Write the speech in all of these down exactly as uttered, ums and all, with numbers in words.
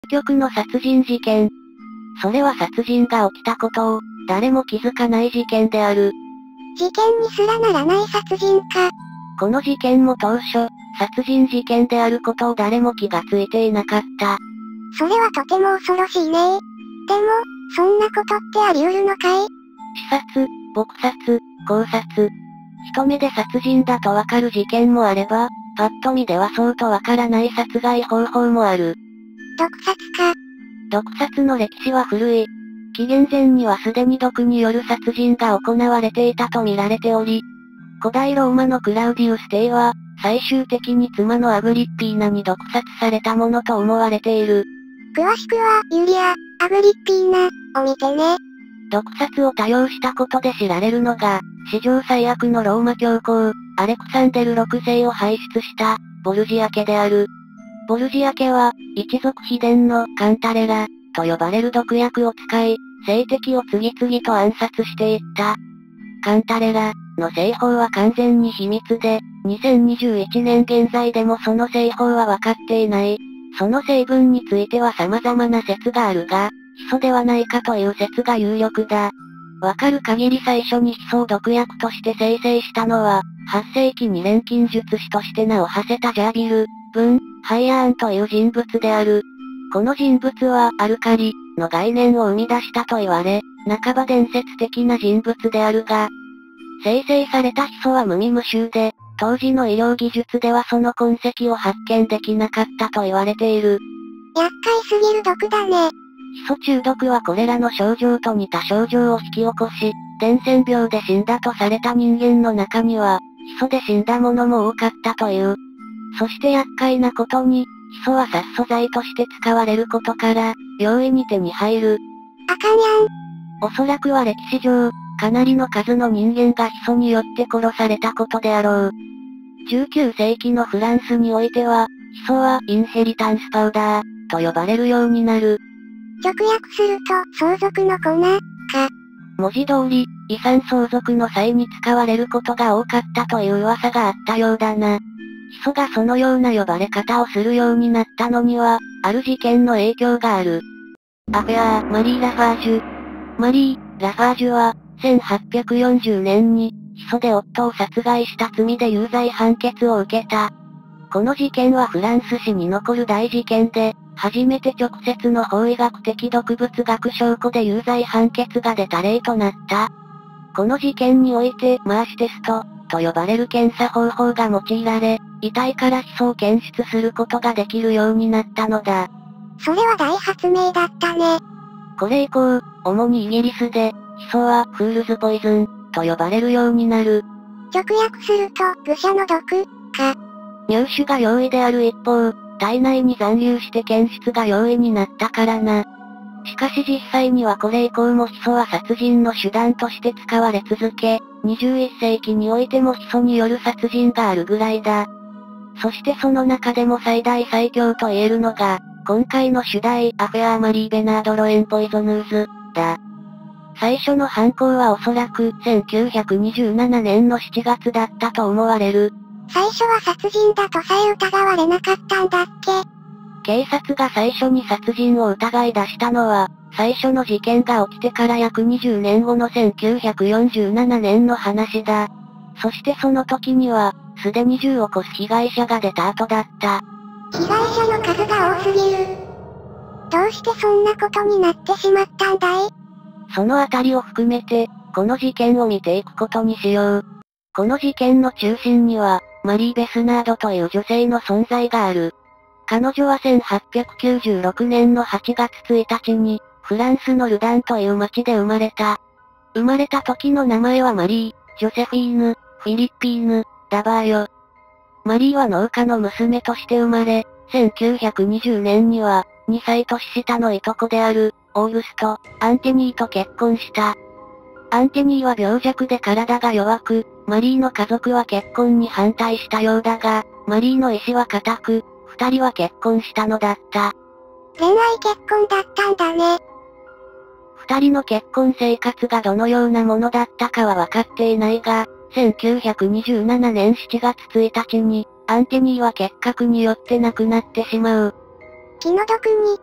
究極の殺人事件。それは殺人が起きたことを、誰も気づかない事件である。 事件にすらならない殺人か。 この事件も当初、殺人事件であることを誰も気がついていなかった。 それはとても恐ろしいね。でも、そんなことってあり得るのかい？ 刺殺、撲殺、絞殺。一目で殺人だとわかる事件もあれば、パッと見ではそうとわからない殺害方法もある。 毒殺か。 毒殺の歴史は古い。紀元前にはすでに毒による殺人が行われていたと見られており、古代ローマのクラウディウス帝は、最終的に妻のアグリッピーナに毒殺されたものと思われている。 詳しくは、ユリア、アグリッピーナ、を見てね。 毒殺を多用したことで知られるのが、史上最悪のローマ教皇、アレクサンデルろくせいを輩出した、ボルジア家である。ボルジア家は、一族秘伝のカンタレラ、と呼ばれる毒薬を使い、政敵を次々と暗殺していった。カンタレラの製法は完全に秘密で、にせんにじゅういちねん現在でもその製法は分かっていない。その成分については様々な説があるが、ヒ素ではないかという説が有力だ。わかる限り最初にヒ素を毒薬として生成したのは、はっせいきに錬金術師として名を馳せたジャービル、ブン、ハイヤーンという人物である。この人物はアルカリの概念を生み出したと言われ、半ば伝説的な人物であるが、生成されたヒ素は無味無臭で、当時の医療技術ではその痕跡を発見できなかったと言われている。 厄介すぎる毒だね。 ヒ素中毒はこれらの症状と似た症状を引き起こし、伝染病で死んだとされた人間の中には、ヒ素で死んだ者も多かったという。そして厄介なことに、ヒ素は殺素剤として使われることから、容易に手に入る。 あかにゃん。 おそらくは歴史上、かなりの数の人間がヒ素によって殺されたことであろう。じゅうきゅうせいきのフランスにおいては、ヒ素はインヘリタンスパウダー、と呼ばれるようになる。 直訳すると、相続の粉、か。 文字通り、遺産相続の際に使われることが多かったという噂があったようだな。ヒ素がそのような呼ばれ方をするようになったのには、ある事件の影響がある。アフェアー、マリー・ラファージュ。マリー・ラファージュは、せんはっぴゃくよんじゅうねんに、ヒ素で夫を殺害した罪で有罪判決を受けた。この事件はフランス史に残る大事件で、初めて直接の法医学的毒物学証拠で有罪判決が出た例となった。この事件において、マーシテスト、と呼ばれる検査方法が用いられ、遺体からヒ素を検出することができるようになったのだ。 それは大発明だったね。 これ以降、主にイギリスで、ヒ素はフールズポイズン、と呼ばれるようになる。 直訳すると、愚者の毒、か。 入手が容易である一方、体内に残留して検出が容易になったからな。しかし実際にはこれ以降もヒ素は殺人の手段として使われ続け、にじゅういっせいきにおいてもヒ素による殺人があるぐらいだ。そしてその中でも最大最強と言えるのが、今回の主題、アフェアーマリー・ベナード・ロエン・ポイゾヌーズ、だ。最初の犯行はおそらくせんきゅうひゃくにじゅうななねんのしちがつだったと思われる。 最初は殺人だとさえ疑われなかったんだっけ？ 警察が最初に殺人を疑い出したのは、最初の事件が起きてから約にじゅうねんごのせんきゅうひゃくよんじゅうななねんの話だ。そしてその時には、すでに銃を起こす被害者が出た後だった。 被害者の数が多すぎる。どうしてそんなことになってしまったんだい？ そのあたりを含めて、この事件を見ていくことにしよう。この事件の中心には、マリー・ベスナードという女性の存在がある。彼女はせんはっぴゃくきゅうじゅうろくねんのはちがつついたちに、フランスのルダンという町で生まれた。生まれた時の名前はマリー、ジョセフィーヌ、フィリッピーヌ、ダバーよ。マリーは農家の娘として生まれ、せんきゅうひゃくにじゅうねんには、にさい年下のいとこである、オーグスト、アンテニーと結婚した。アンテニーは病弱で体が弱く、マリーの家族は結婚に反対したようだが、マリーの意志は固く、二人は結婚したのだった。 恋愛結婚だったんだね。 二人の結婚生活がどのようなものだったかは分かっていないが、せんきゅうひゃくにじゅうななねんしちがつついたちに、アンテニーは結核によって亡くなってしまう。 気の毒に。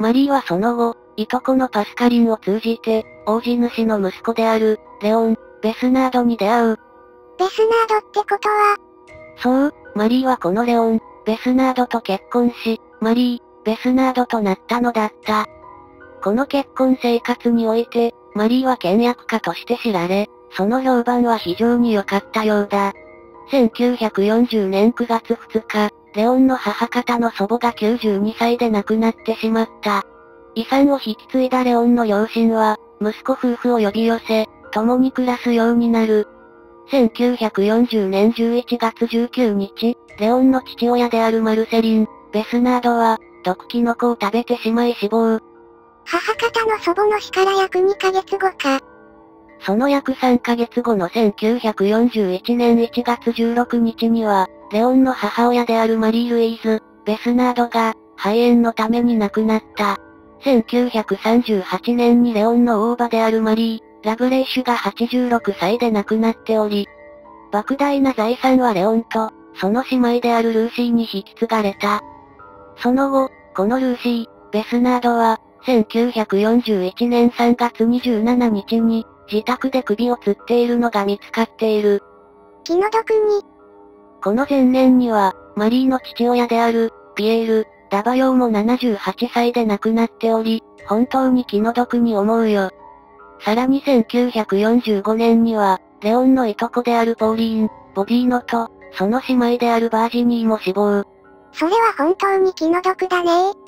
マリーはその後、いとこのパスカリンを通じて、大地主の息子である、レオン・ベスナードに出会う。 ベスナードってことは、 そう、マリーはこのレオン・ベスナードと結婚し、マリー・ベスナードとなったのだった。この結婚生活において、マリーは倹約家として知られ、その評判は非常に良かったようだ。せんきゅうひゃくよんじゅうねんくがつふつか、レオンの母方の祖母がきゅうじゅうにさいで亡くなってしまった。遺産を引き継いだレオンの両親は、息子夫婦を呼び寄せ、共に暮らすようになる。せんきゅうひゃくよんじゅうねんじゅういちがつじゅうくにち、レオンの父親であるマルセリン・ベスナードは、毒キノコを食べてしまい死亡。 母方の祖母の死から約にかげつごか。 その約さんかげつごのせんきゅうひゃくよんじゅういちねんいちがつじゅうろくにちには、レオンの母親であるマリー・ルイーズ・ベスナードが、肺炎のために亡くなった。せんきゅうひゃくさんじゅうはちねんにレオンの大伯であるマリー・ラブレイシュがはちじゅうろくさいで亡くなっており、莫大な財産はレオンと、その姉妹であるルーシーに引き継がれた。その後、このルーシー・ベスナードは、せんきゅうひゃくよんじゅういちねんさんがつにじゅうしちにちに、自宅で首を吊っているのが見つかっている。 気の毒に。 この前年には、マリーの父親である、ピエール・ダバヨーもななじゅうはっさいで亡くなっており、本当に気の毒に思うよ。さらにせんきゅうひゃくよんじゅうごねんには、レオンのいとこであるポーリーン・ボディーノと、その姉妹であるバージニーも死亡。 それは本当に気の毒だね。って、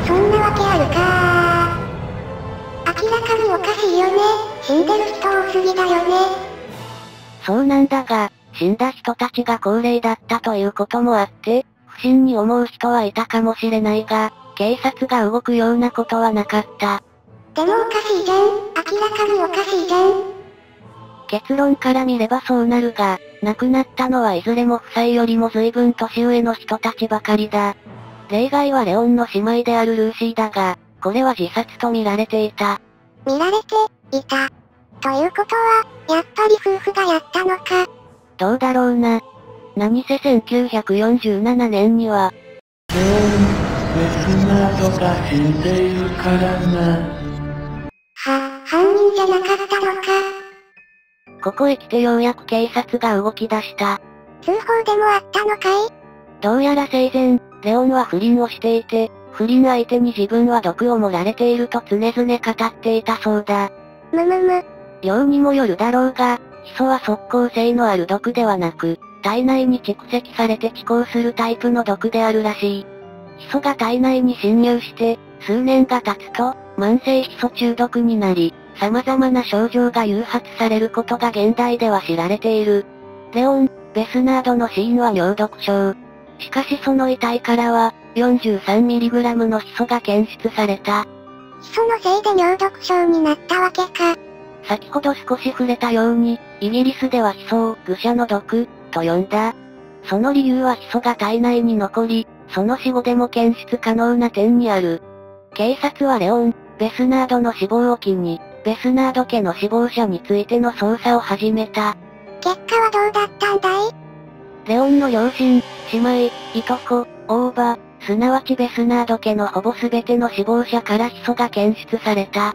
そんなわけあるかー。明らかにおかしいよね。死んでる人多すぎだよね。 そうなんだが、死んだ人たちが高齢だったということもあって、不審に思う人はいたかもしれないが、警察が動くようなことはなかった。 でもおかしいじゃん。明らかにおかしいじゃん。 結論から見ればそうなるが、亡くなったのはいずれも夫妻よりも随分年上の人たちばかりだ。例外はレオンの姉妹であるルーシーだが、これは自殺と見られていた。 見られて、いた。ということは、やっぱり夫婦がやったのか。 どうだろうな。何せせんきゅうひゃくよんじゅうななねんには、 レオン・ベスナードが死んでいるからな。 は、犯人じゃなかったのか。 ここへ来てようやく警察が動き出した。 通報でもあったのかい？ どうやら生前、レオンは不倫をしていて、不倫相手に自分は毒を盛られていると常々語っていたそうだ。 むむむ。 量にもよるだろうが、ヒ素は即効性のある毒ではなく、体内に蓄積されて遅効するタイプの毒であるらしい。ヒ素が体内に侵入して、数年が経つと、慢性ヒ素中毒になり、様々な症状が誘発されることが現代では知られている。レオン・ベスナードの死因は尿毒症。しかしその遺体からは、よんじゅうさんミリグラム のヒ素が検出された。 ヒ素のせいで尿毒症になったわけか。 先ほど少し触れたように、イギリスではヒ素を愚者の毒、と呼んだ。その理由はヒ素が体内に残り、その死後でも検出可能な点にある。警察はレオン・ベスナードの死亡を機に、ベスナード家の死亡者についての捜査を始めた。 結果はどうだったんだい？ レオンの両親、姉妹、いとこ、大伯、すなわちベスナード家のほぼ全ての死亡者からヒ素が検出された。 なんて、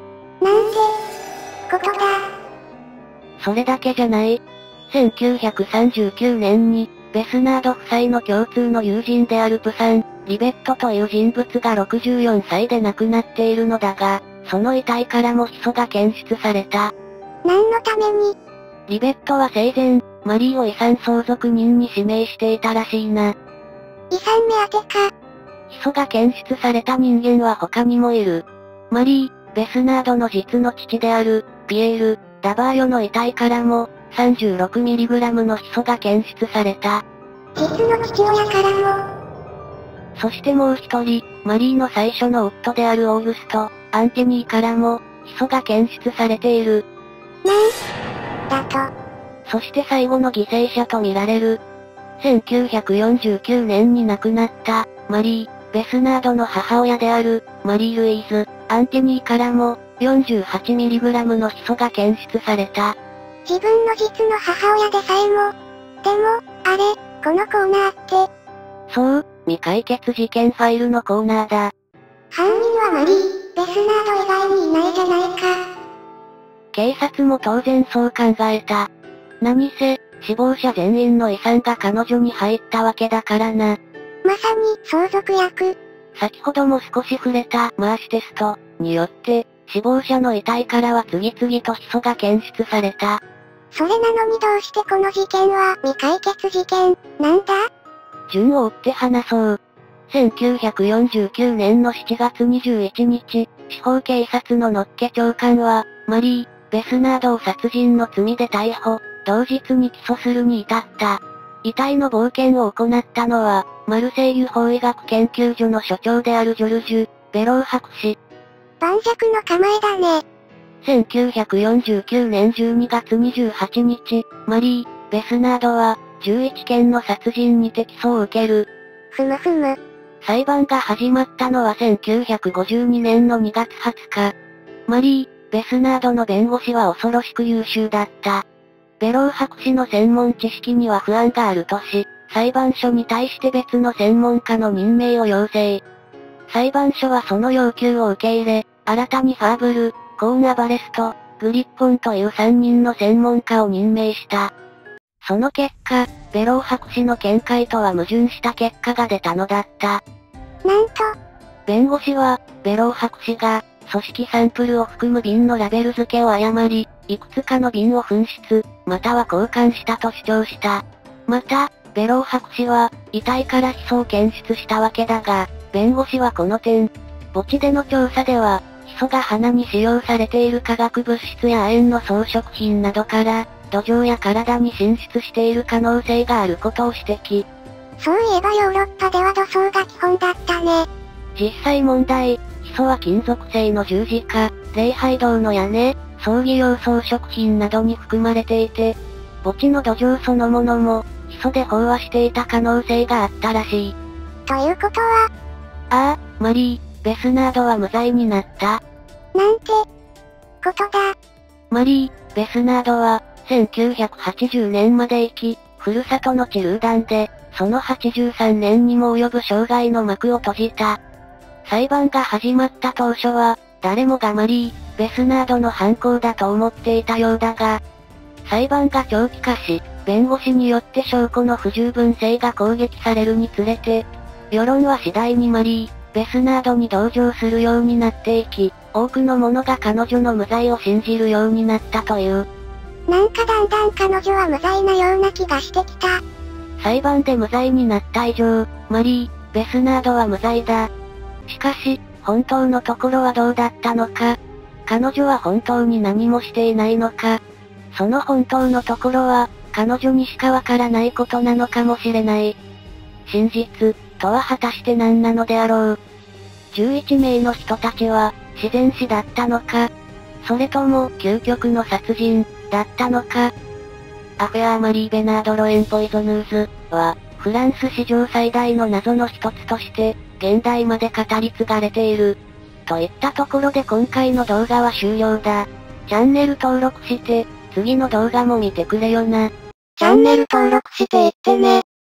ことだ。 それだけじゃない。せんきゅうひゃくさんじゅうきゅうねんに、ベスナード夫妻の共通の友人であるプサン・リベットという人物がろくじゅうよんさいで亡くなっているのだが、その遺体からもヒ素が検出された。 何のために？ リベットは生前、マリーを遺産相続人に指名していたらしいな。 遺産目当てか。 ヒ素が検出された人間は他にもいる。マリー・ベスナードの実の父である、ピエール・ダバーヨの遺体からも、さんじゅうろくミリグラム のヒ素が検出された。 実の父親からも。 そしてもう一人、マリーの最初の夫であるオーグスト・アンティニーからも、ヒ素が検出されている。 なんだと。 そして最後の犠牲者とみられる。せんきゅうひゃくよんじゅうきゅうねんに亡くなった、マリー・ベスナードの母親である、マリー・ルイーズ・アンティニーからも、よんじゅうはちミリグラム のヒ素が検出された。 自分の実の母親でさえも。でも、あれ、このコーナーって。 そう、未解決事件ファイルのコーナーだ。 犯人はマリー・ベスナード以外にいないじゃないか。 警察も当然そう考えた。何せ、死亡者全員の遺産が彼女に入ったわけだからな。 まさに、相続役。 先ほども少し触れたマーシテストによって、死亡者の遺体からは次々とヒ素が検出された。 それなのにどうしてこの事件は未解決事件、なんだ？ 順を追って話そう。せんきゅうひゃくよんじゅうきゅうねんのしちがつにじゅういちにち、司法警察のノッケ長官は、マリー・ベスナードを殺人の罪で逮捕、同日に起訴するに至った。遺体の冒険を行ったのは、マルセイユ法医学研究所の所長であるジョルジュ・ベロー博士。 盤石の構えだね。 せんきゅうひゃくよんじゅうきゅうねんじゅうにがつにじゅうはちにち、マリー・ベスナードは、じゅういっけんの殺人にて起訴を受ける。 ふむふむ。 裁判が始まったのはせんきゅうひゃくごじゅうにねんのにがつはつか。マリー・ベスナードの弁護士は恐ろしく優秀だった。ベロー博士の専門知識には不安があるとし、裁判所に対して別の専門家の任命を要請。裁判所はその要求を受け入れ、新たにファーブル、コーン・アバレスト、グリッポンというさんにんの専門家を任命した。その結果、ベロー博士の見解とは矛盾した結果が出たのだった。 なんと、 弁護士は、ベロー博士が、組織サンプルを含む瓶のラベル付けを誤り、いくつかの瓶を紛失、または交換したと主張した。また、ベロー博士は、遺体からヒ素を検出したわけだが、弁護士はこの点、墓地での調査では、ヒ素が花に使用されている化学物質や亜鉛の装飾品などから、土壌や体に進出している可能性があることを指摘。 そういえばヨーロッパでは土葬が基本だったね。 実際問題、ヒ素は金属製の十字架、礼拝堂の屋根、葬儀用装飾品などに含まれていて、墓地の土壌そのものも、ヒ素で飽和していた可能性があったらしい。 ということは、 ああ、マリー・ベスナードは無罪になった。 なんて、ことだ。 マリー・ベスナードは、せんきゅうひゃくはちじゅうねんまで生き、ふるさとの地ルーダンで、そのはちじゅうさんねんにも及ぶ生涯の幕を閉じた。裁判が始まった当初は、誰もがマリー・ベスナードの犯行だと思っていたようだが、裁判が長期化し、弁護士によって証拠の不十分性が攻撃されるにつれて、世論は次第にマリー・ベスナードに同情するようになっていき、多くの者が彼女の無罪を信じるようになったという。 なんかだんだん彼女は無罪なような気がしてきた。 裁判で無罪になった以上、マリー・ベスナードは無罪だ。しかし、本当のところはどうだったのか。彼女は本当に何もしていないのか。その本当のところは、彼女にしかわからないことなのかもしれない。真実、とは果たして何なのであろう。じゅういちめいの人たちは、自然死だったのか。それとも、究極の殺人、だったのか。アフェアーマリー・ベナード・ロエン・ポイゾヌーズは、フランス史上最大の謎の一つとして、現代まで語り継がれている。といったところで今回の動画は終了だ。チャンネル登録して、次の動画も見てくれよな。 チャンネル登録していってね。